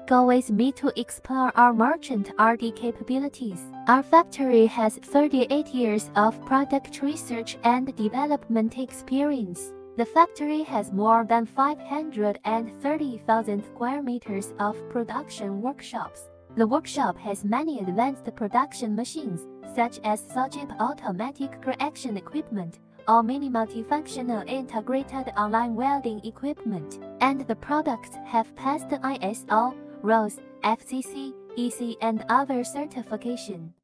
go with me to explore our merchant R&D capabilities. Our factory has 38 years of product research and development experience. The factory has more than 530,000 square meters of production workshops. The workshop has many advanced production machines, such as Sojip automatic correction equipment, or many multifunctional integrated online welding equipment, and the products have passed ISO, RoHS, FCC, EC, and other certification.